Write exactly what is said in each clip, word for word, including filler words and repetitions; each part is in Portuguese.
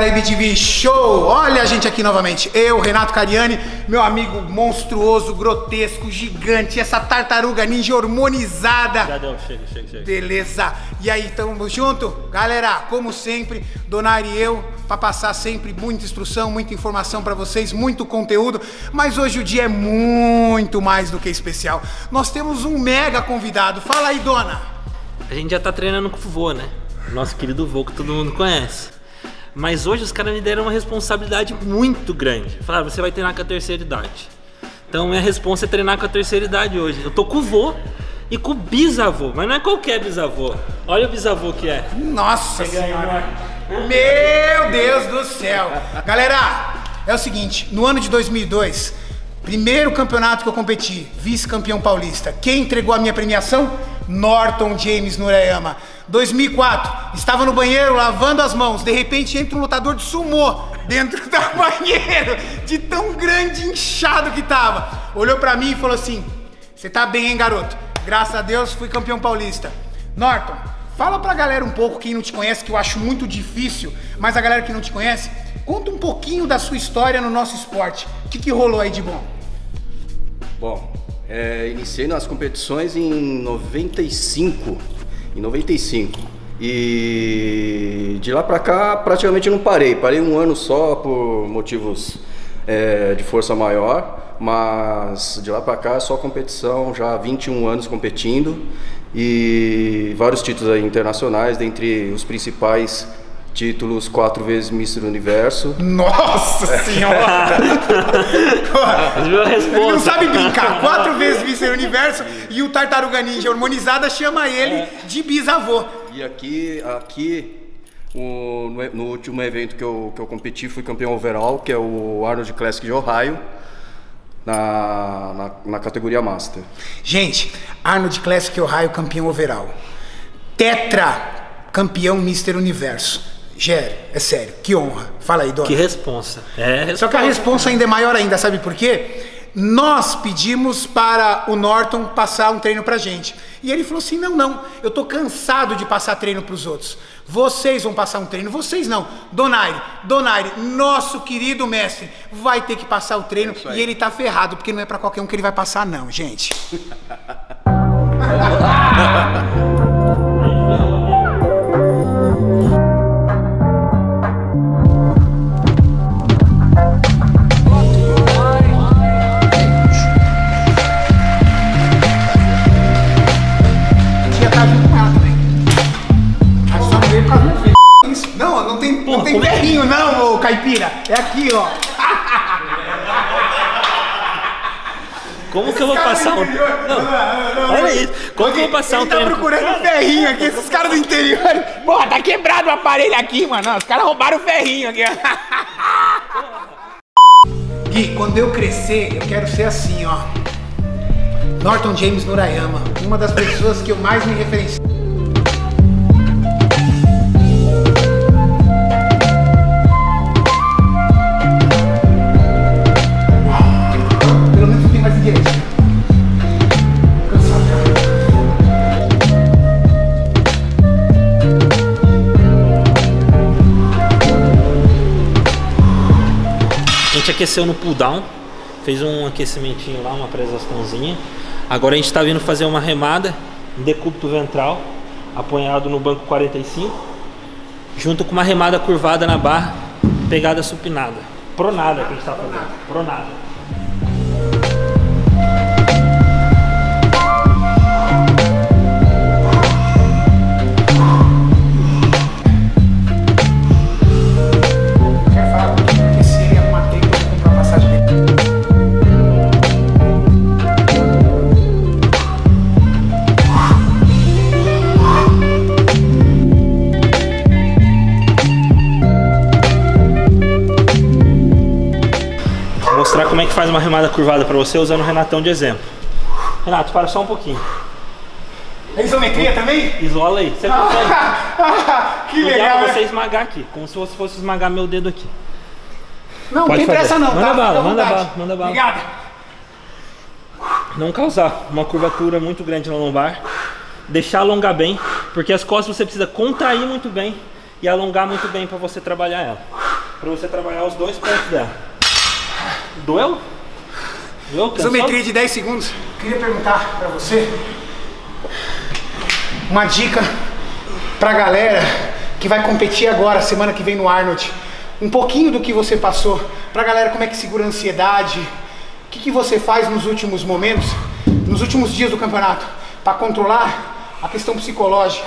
galera M T V Show! Olha a gente aqui novamente, eu, Renato Cariani, meu amigo monstruoso, grotesco, gigante, essa tartaruga ninja hormonizada. Já deu, chega, chega, chega. Beleza, e aí, tamo junto? Galera, como sempre, Donaire e eu, pra passar sempre muita instrução, muita informação pra vocês, muito conteúdo, mas hoje o dia é muito mais do que especial. Nós temos um mega convidado, fala aí, Dona! A gente já tá treinando com o vô, né? Nosso querido vô que todo mundo conhece. Mas hoje os caras me deram uma responsabilidade muito grande. Falaram, você vai treinar com a terceira idade. Então minha responsa é treinar com a terceira idade hoje. Eu tô com o vô e com o bisavô, mas não é qualquer bisavô. Olha o bisavô que é. Nossa Senhora! Meu Deus do céu! Galera, é o seguinte, no ano de dois mil e dois, primeiro campeonato que eu competi, vice-campeão paulista. Quem entregou a minha premiação? Norton James Nurayama. dois mil e quatro, estava no banheiro lavando as mãos, de repente entra um lutador de sumô dentro do banheiro, de tão grande inchado que tava. Olhou pra mim e falou assim, você tá bem, hein, garoto? Graças a Deus fui campeão paulista. Norton, fala pra galera um pouco, quem não te conhece, que eu acho muito difícil, mas a galera que não te conhece, conta um pouquinho da sua história no nosso esporte. O que que rolou aí de bom? Bom, é, iniciei nas competições em noventa e cinco. Em noventa e cinco. E de lá pra cá praticamente não parei. Parei um ano só por motivos é, de força maior. Mas de lá pra cá é só competição, já há vinte e um anos competindo. E vários títulos aí internacionais, dentre os principais títulos, quatro vezes mister Universo. Nossa Senhora! Ele não sabe brincar. Quatro vezes mister Universo e o Tartaruga Ninja hormonizada chama ele é. de bisavô. E aqui, aqui o, no último evento que eu, que eu competi, fui campeão overall, que é o Arnold Classic de Ohio, na, na, na categoria Master. Gente, Arnold Classic Ohio, campeão overall. Tetra, campeão mister Universo. Gério, é sério, que honra. Fala aí, Dona. Que responsa. É responsa. Só que a responsa ainda é maior ainda, sabe por quê? Nós pedimos para o Norton passar um treino pra gente. E ele falou assim, não, não, eu tô cansado de passar treino pros outros. Vocês vão passar um treino, vocês não. Donaire, Donaire, nosso querido mestre, vai ter que passar o treino é e ele tá ferrado, porque não é pra qualquer um que ele vai passar não, gente. Não, não tem, Porra, não tem ferrinho é? não, ô caipira. É aqui, ó. Como que eu vou passar um... Não, não, não, olha isso. Como que eu vou passar um treino? Tá procurando um ferrinho aqui, esses caras do interior. Porra, tá quebrado o aparelho aqui, mano. Os caras roubaram o ferrinho aqui. Gui, quando eu crescer, eu quero ser assim, ó. Norton James Nurayama. Uma das pessoas que eu mais me referencio. A gente aqueceu no pull down, fez um aquecimentinho lá, uma presaçãozinha. Agora a gente está vindo fazer uma remada em decúbito ventral, apoiado no banco quarenta e cinco, junto com uma remada curvada na barra, pegada supinada. Pronada que a gente está fazendo, pronada. Mostrar como é que faz uma remada curvada pra você usando o Renatão de exemplo. Renato, para só um pouquinho. É isometria também? Isola aí, você consegue. Que legal, né? Você esmagar aqui, como se você fosse esmagar meu dedo aqui. Não, Pode tem fazer. pressa não, manda tá? Bala, manda bala, manda bala. Obrigado. Não causar uma curvatura muito grande na lombar. Deixar alongar bem, porque as costas você precisa contrair muito bem e alongar muito bem para você trabalhar ela. pra você trabalhar os dois pontos dela. Doeu? Doeu? Cansou? Isometria de dez segundos. Queria perguntar pra você uma dica pra galera que vai competir agora, semana que vem no Arnold. Um pouquinho do que você passou, pra galera como é que segura a ansiedade, o que, que você faz nos últimos momentos, nos últimos dias do campeonato, pra controlar a questão psicológica,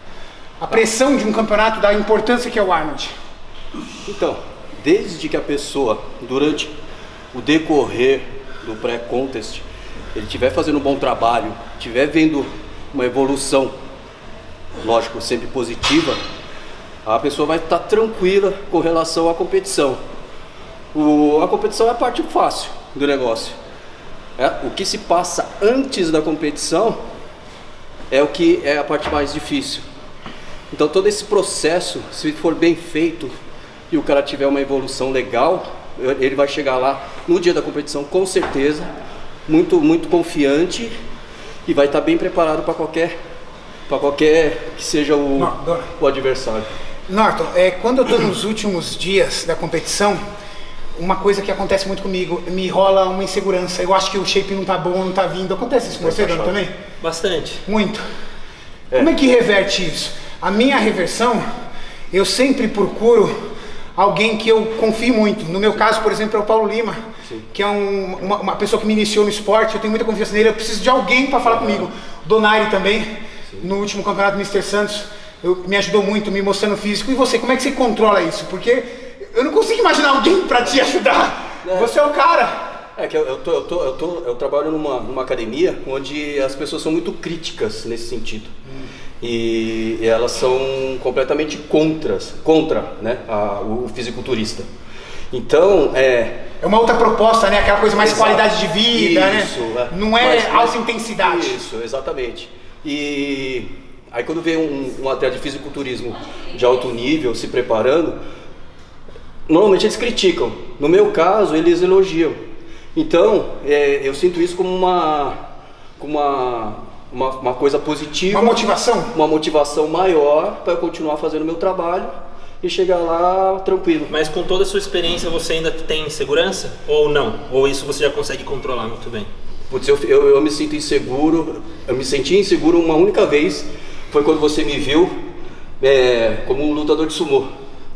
a pressão de um campeonato, da importância que é o Arnold. Então, desde que a pessoa, durante o decorrer do pré-contest, ele estiver fazendo um bom trabalho, estiver vendo uma evolução, lógico, sempre positiva, a pessoa vai estar tranquila com relação à competição. O, a competição é a parte fácil do negócio. É, o que se passa antes da competição é o que é a parte mais difícil. Então todo esse processo, se for bem feito e o cara tiver uma evolução legal, ele vai chegar lá no dia da competição com certeza, muito, muito confiante e vai estar bem preparado para qualquer, para qualquer que seja o, Não, o adversário. Norton, é, quando eu tô nos últimos dias da competição, uma coisa que acontece muito comigo, me rola uma insegurança. Eu acho que o shape não tá bom, não tá vindo. Acontece isso com você, Dona, também? Bastante. Muito. É. Como é que reverte isso? A minha reversão, eu sempre procuro alguém que eu confio muito. No meu caso, por exemplo, é o Paulo Lima, Sim. que é um, uma, uma pessoa que me iniciou no esporte. Eu tenho muita confiança nele, eu preciso de alguém para falar comigo. Donaire também, Sim. no último campeonato mister Santos. Eu, me ajudou muito, me mostrando físico. E você, como é que você controla isso? Porque eu não consigo imaginar alguém pra te ajudar. É. Você é o cara. É que eu, eu, tô, eu, tô, eu, tô, eu trabalho numa, numa academia onde as pessoas são muito críticas nesse sentido. Hum. E, e elas são completamente contras, contra né, a, o fisiculturista. Então, é... É uma outra proposta, né? Aquela coisa mais Exato. Qualidade de vida, isso, né? É. Não é mas, alta intensidade. Isso, exatamente. E... Aí quando vem um, um atleta de fisiculturismo de alto nível se preparando, normalmente eles criticam. No meu caso, eles elogiam. Então, é, eu sinto isso como uma, como uma, uma, uma coisa positiva. Uma motivação? Uma motivação maior para eu continuar fazendo o meu trabalho e chegar lá tranquilo. Mas com toda a sua experiência, você ainda tem segurança? Ou não? Ou isso você já consegue controlar muito bem? Putz, eu, eu, eu me sinto inseguro, eu me senti inseguro uma única vez. Foi quando você me viu é, como um lutador de sumô.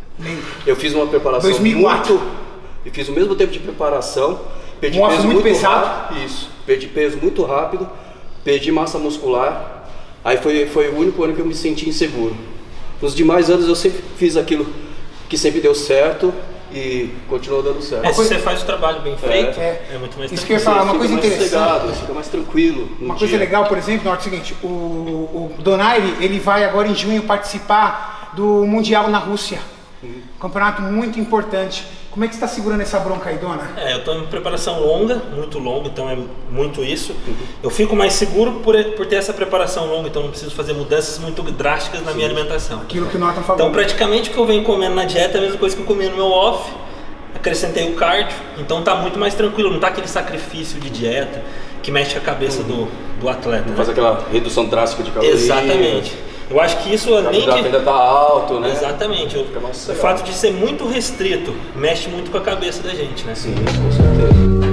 Eu fiz uma preparação dois mil e quatro. muito... Eu fiz o mesmo tempo de preparação. Perdi um peso muito, muito pesado. rápido. Isso. Perdi peso muito rápido. Perdi massa muscular. Aí foi, foi o único ano que eu me senti inseguro. Nos demais anos eu sempre fiz aquilo que sempre deu certo. E continuou dando certo. É, se você faz o trabalho bem feito, é, é muito mais isso que eu ia falar, uma coisa interessante. Fica mais tranquilo. Uma dia. coisa legal, por exemplo, é o seguinte: o, o Donaire, ele vai agora em junho participar do Mundial na Rússia. Uhum. Um campeonato muito importante. Como é que você está segurando essa bronca aí, Dona? É, eu estou em preparação longa, muito longa, então é muito isso. Uhum. Eu fico mais seguro por, por ter essa preparação longa, então não preciso fazer mudanças muito drásticas na Sim. minha alimentação. Aquilo que o Norton falou. Então praticamente o que eu venho comendo na dieta é a mesma coisa que eu comia no meu off, acrescentei o cardio, então tá muito mais tranquilo, não tá aquele sacrifício de dieta que mexe a cabeça uhum. do, do atleta. Né? Faz aquela redução drástica de calorias. Exatamente. Eu acho que isso além de... ainda tá alto, né? Exatamente. O, o fato de ser muito restrito mexe muito com a cabeça da gente, né? Sim, com certeza.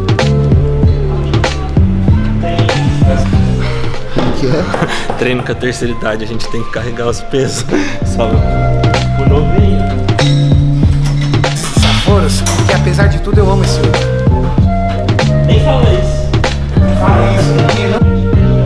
Que é? Treino com a terceira idade, a gente tem que carregar os pesos. Só por novinho. Saforos, porque apesar de tudo eu amo esse outro. Nem fala isso. Fala isso, não.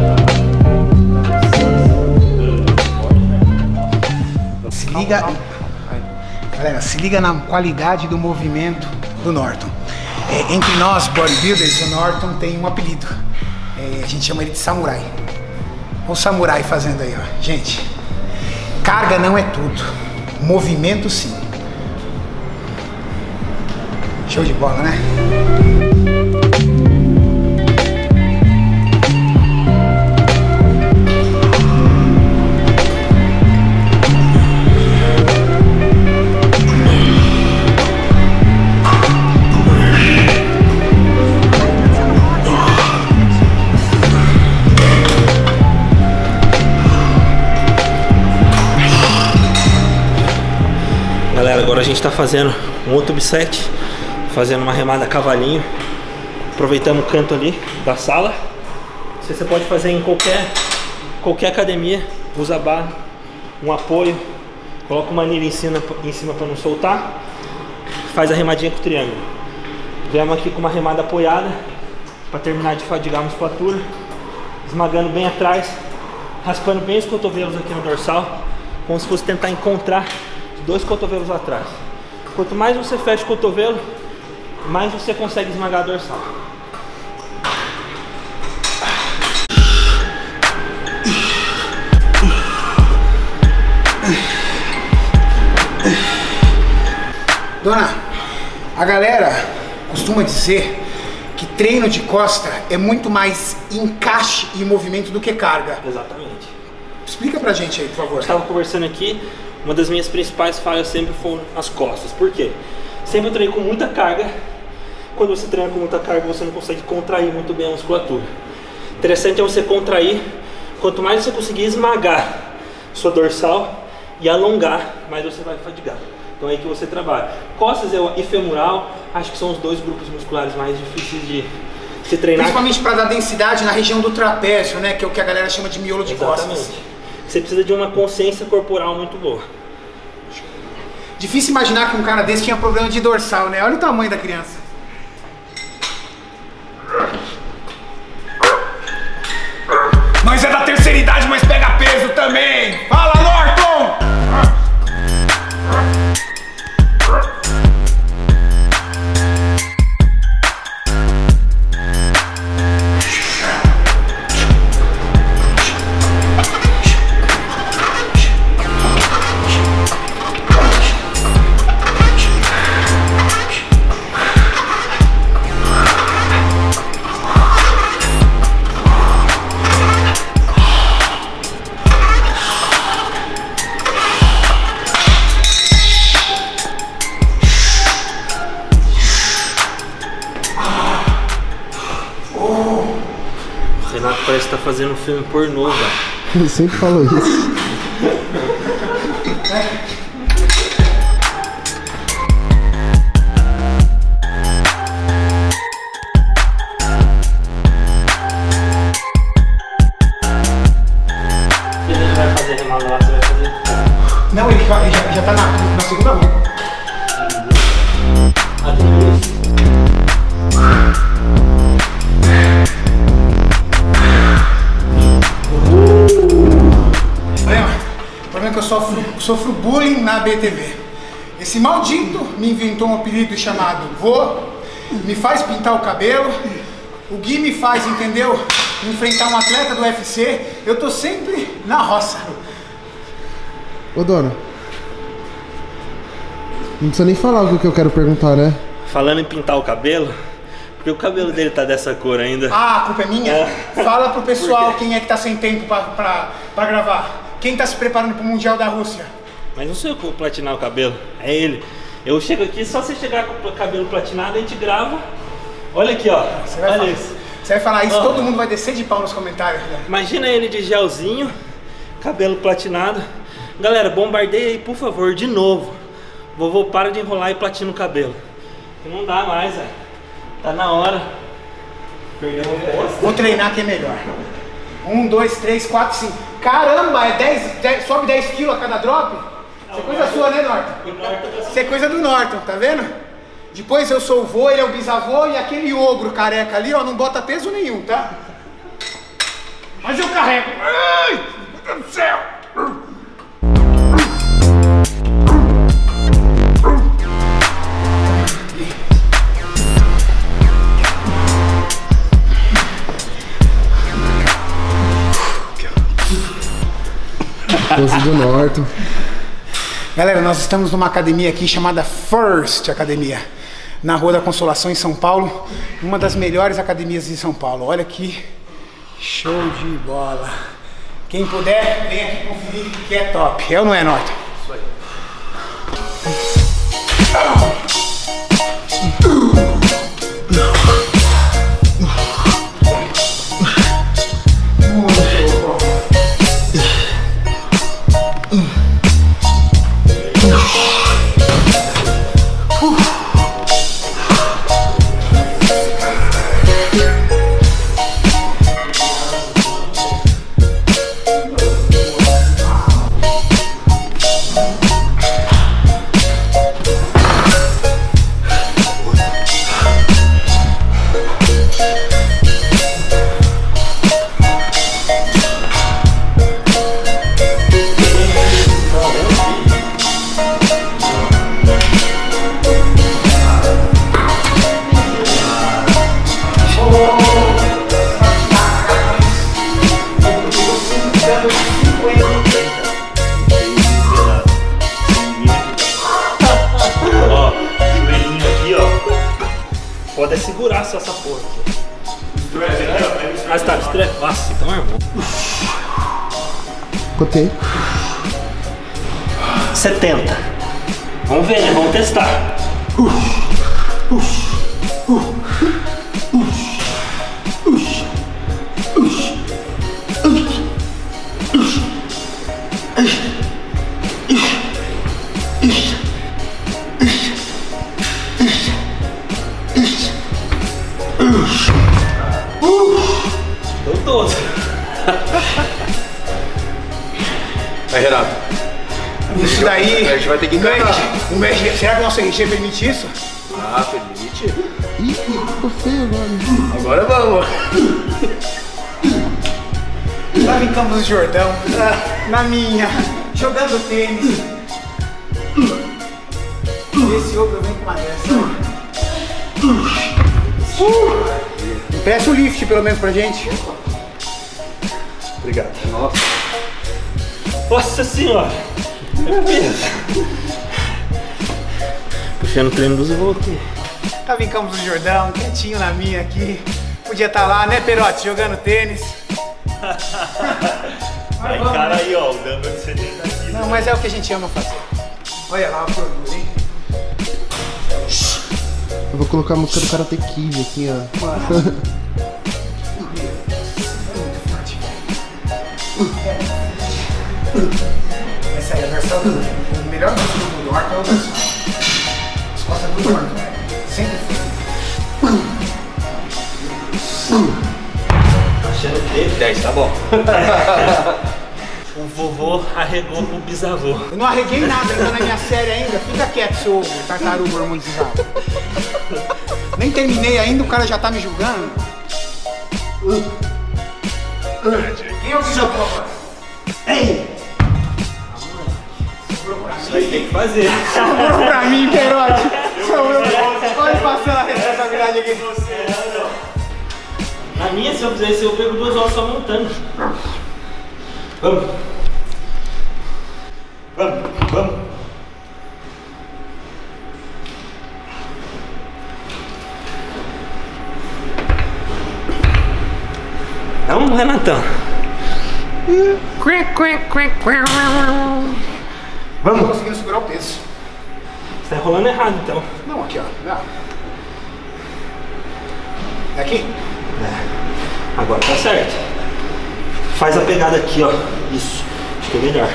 Se liga, galera, se liga na qualidade do movimento do Norton. É, entre nós, bodybuilders, o Norton tem um apelido. É, a gente chama ele de samurai. Olha o samurai fazendo aí, ó. Gente, carga não é tudo. Movimento sim. Show de bola, né? gente está fazendo um outro bisete, fazendo uma remada a cavalinho, aproveitando o canto ali da sala. Você, você pode fazer em qualquer, qualquer academia, usa a barra, um apoio, coloca uma anilha em cima, em cima para não soltar, faz a remadinha com o triângulo. Viemos aqui com uma remada apoiada, para terminar de fadigar a musculatura, esmagando bem atrás, raspando bem os cotovelos aqui no dorsal, como se fosse tentar encontrar dois cotovelos atrás. Quanto mais você fecha o cotovelo, mais você consegue esmagar a dorsal. Dona, a galera costuma dizer que treino de costa é muito mais encaixe e movimento do que carga. Exatamente. Explica pra gente aí, por favor. Estava conversando aqui, uma das minhas principais falhas sempre foram as costas. Por quê? Sempre eu treino com muita carga. Quando você treina com muita carga, você não consegue contrair muito bem a musculatura. Interessante é você contrair. Quanto mais você conseguir esmagar sua dorsal e alongar, mais você vai fadigar. Então é aí que você trabalha. Costas e femoral, acho que são os dois grupos musculares mais difíceis de se treinar. Principalmente para dar densidade na região do trapézio, né? Que é o que a galera chama de miolo de Exatamente. Costas. Você precisa de uma consciência corporal muito boa. Difícil imaginar que um cara desse tinha problema de dorsal, né? Olha o tamanho da criança. Nós é da terceira idade, mas pega peso também. Fala, Norton! Renato parece que tá fazendo um filme pornô, velho. Ele sempre falou isso. Ele vai fazer remada lá, você vai fazer? Não, ele já, ele já, já tá na, na segunda roupa. Aqui no início. O problema é que eu sofro, sofro bullying na B T V. Esse maldito me inventou um apelido chamado Vô, me faz pintar o cabelo, o Gui me faz, entendeu? Enfrentar um atleta do U F C, eu tô sempre na roça. Ô, dona. Não precisa nem falar o que eu quero perguntar, né? Falando em pintar o cabelo, porque o cabelo dele tá dessa cor ainda. Ah, a culpa é minha? É. Fala pro pessoal quem é que tá sem tempo pra, pra, pra gravar. Quem tá se preparando pro Mundial da Rússia? Mas não sou eu que vou platinar o cabelo, é ele. Eu chego aqui, só você chegar com o cabelo platinado, a gente grava. Olha aqui, ó. Você vai, Olha falar, isso. você vai falar isso, Ó. todo mundo vai descer de pau nos comentários. Né? Imagina ele de gelzinho, cabelo platinado. Galera, bombardeia aí, por favor, de novo. Vovô, para de enrolar e platina o cabelo. Que não dá mais, velho. Tá na hora. Perdeu o posto. Vou treinar que é melhor. Um, dois, três, quatro, cinco. Caramba, é dez, dez, sobe dez quilos a cada drop? Isso é coisa sua, né, Norton? Isso é coisa do Norton, tá vendo? Depois eu sou o vô, ele é o bisavô e aquele ogro careca ali, ó, não bota peso nenhum, tá? Mas eu carrego. Ai, meu Deus do céu! Pose do Norton. Galera, nós estamos numa academia aqui chamada First Academia, na Rua da Consolação, em São Paulo, uma das melhores academias de São Paulo. Olha aqui, show de bola. Quem puder, vem aqui conferir que é top. É ou não é, Norton? Isso aí. Pode é segurar só essa porra aqui. Ah, tá, estre... Nossa, então armou. Cotei. setenta. Vamos ver, né? Vamos testar. Deu todo. Aí, Renato. Isso daí. A gente vai ter que encarar. O R G, será que o nosso R G permite isso? Ah, permite. Ih, ficou feio agora. Agora vamos. Lá em Campos do Jordão, na minha, jogando tênis. Esse outro vem com uma dessa. Empresta o lift pelo menos pra gente. Obrigado. Nossa. Nossa senhora. É peso. Puxando o treino dos voos aqui. Tava em Campos do Jordão, quietinho na minha aqui. Podia estar lá, né, Perotti, jogando tênis. Aí, cara, aí, ó, o dumbbell de setenta aqui. Não, mas é o que a gente ama fazer. Olha lá o produto, hein? Eu vou colocar a música do Karate Kid, assim, ó. Essa aí é a versão do... O melhor música do Norte é o versão. As costas do Norte, né? Sempre foi. Achando que dez, tá bom. o vovô arregou pro bisavô. Eu não arreguei nada ainda na minha série ainda. Fica quieto, seu tartaruga hormonizado. Nem terminei ainda, o cara já tá me julgando. Quem é o bisavô agora? Ei! Isso aí tem que fazer. Sobrou pra mim, Perotti. Sobrou. Pode passar a responsabilidade aqui. Na minha, se eu fizer isso, eu pego duas horas só montando. Vamos. Vamos, vamos. Vamos, Renatão. Vamos. Não tô conseguindo segurar o peso. Você tá enrolando errado, então. Não, aqui, ó. Não. Daqui? É. Agora tá certo. Faz a pegada aqui, ó. Isso. Acho que é melhor.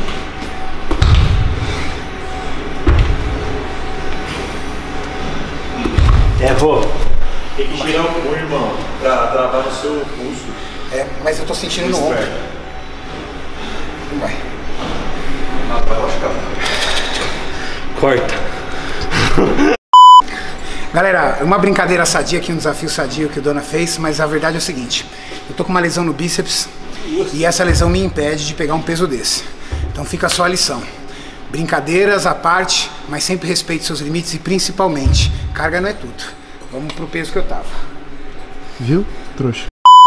É, vou. Tem que girar o punho, irmão, pra travar no seu pulso. É, mas eu tô sentindo no ombro. Não vai. Ah, vai machucar. Corta. Galera, uma brincadeira sadia aqui, um desafio sadio que o Dona fez, mas a verdade é o seguinte: eu tô com uma lesão no bíceps e essa lesão me impede de pegar um peso desse. Então fica só a lição. Brincadeiras à parte, mas sempre respeite seus limites e principalmente, carga não é tudo. Vamos pro peso que eu tava. Viu, trouxa?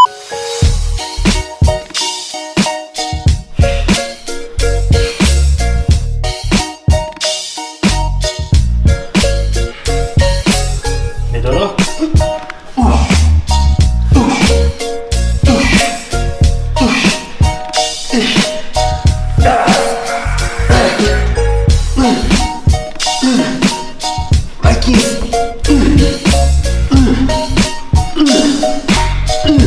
Melhorou? Vai, quinze.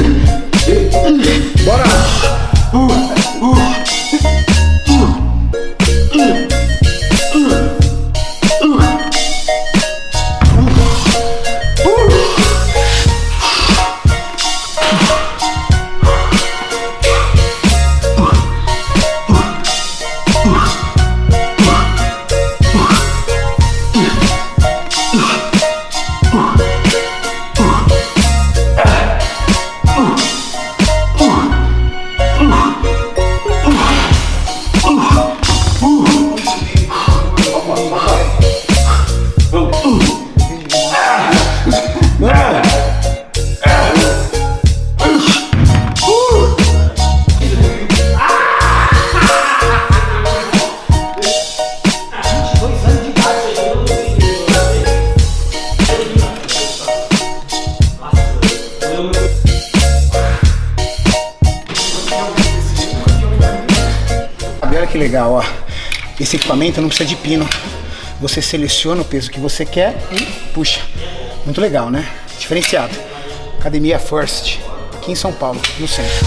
legal, ó. Esse equipamento não precisa de pino. Você seleciona o peso que você quer e puxa. Muito legal, né? Diferenciado. Academia First, aqui em São Paulo, no centro.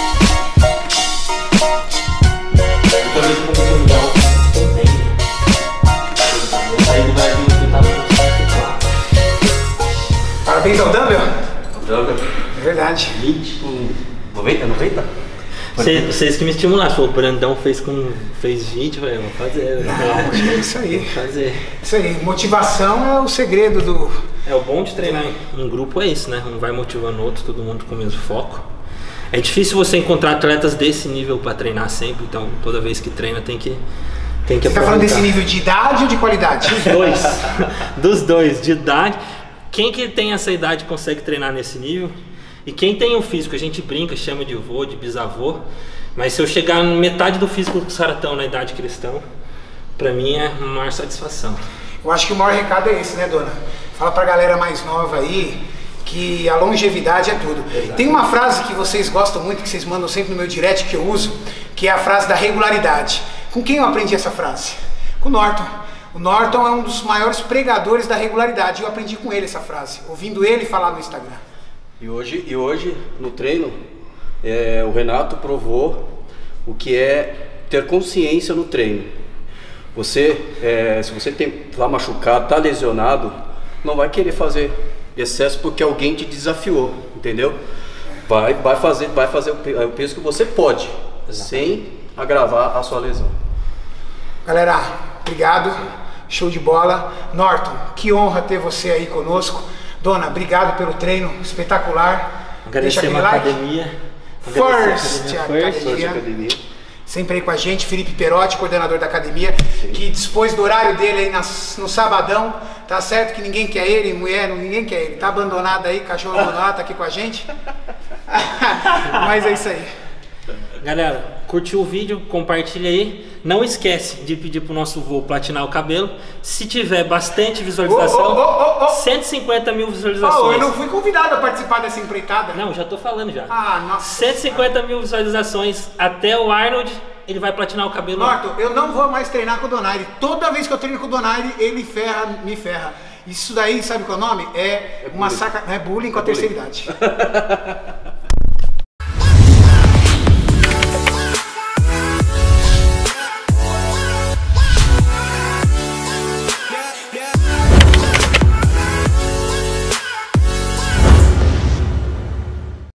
Parabéns ao Dumbbell? Dumbbell. É verdade. vinte, noventa, noventa? Cê, vocês que me estimularam, o Brandão fez com fez vinte, eu falei, vou fazer. Não, é isso aí. Vou fazer. Isso aí, motivação é o segredo do... É, o bom de treinar em grupo é isso, né? Um vai motivando o outro, todo mundo com o mesmo foco. É difícil você encontrar atletas desse nível para treinar sempre, então toda vez que treina tem que tem que Você tá falando desse nível de idade ou de qualidade? Dos dois. Dos dois, de idade. Quem que tem essa idade consegue treinar nesse nível? E quem tem um físico, a gente brinca, chama de vô, de bisavô, mas se eu chegar na metade do físico que os caras estão na idade que eles estão, pra mim é uma maior satisfação. Eu acho que o maior recado é esse, né, dona? Fala pra galera mais nova aí que a longevidade é tudo. Exato. Tem uma frase que vocês gostam muito, que vocês mandam sempre no meu direct, que eu uso, que é a frase da regularidade. Com quem eu aprendi essa frase? Com o Norton. O Norton é um dos maiores pregadores da regularidade. Eu aprendi com ele essa frase, ouvindo ele falar no Instagram. E hoje, e hoje no treino, é, o Renato provou o que é ter consciência no treino. Você, é, se você está machucado, está lesionado, não vai querer fazer excesso porque alguém te desafiou, entendeu? Vai, vai fazer, vai fazer o peso que você pode, sem agravar a sua lesão. Galera, obrigado, show de bola. Norton, que honra ter você aí conosco. Dona, obrigado pelo treino espetacular. Agradecer a academia. First Academia. Academia. Academia. Sempre aí com a gente, Felipe Perotti, coordenador da academia, sim, que dispôs do horário dele aí nas, no sabadão. Tá certo que ninguém quer ele, mulher, ninguém quer ele. Tá abandonado aí, cachorro abandonado, tá aqui com a gente. Mas é isso aí. Galera, curtiu o vídeo, compartilha aí. Não esquece de pedir pro nosso vô platinar o cabelo. Se tiver bastante visualização, oh, oh, oh, oh. cento e cinquenta mil visualizações. Oh, eu não fui convidado a participar dessa empreitada. Não, já tô falando já. Ah, nossa. cento e cinquenta mil visualizações até o Arnold, ele vai platinar o cabelo. Norton, eu não vou mais treinar com o Donaire. Toda vez que eu treino com o Donaire, ele ferra, me ferra. Isso daí, sabe qual é o nome? É, é uma bullying. saca... É bullying com é a bullying. terceira idade.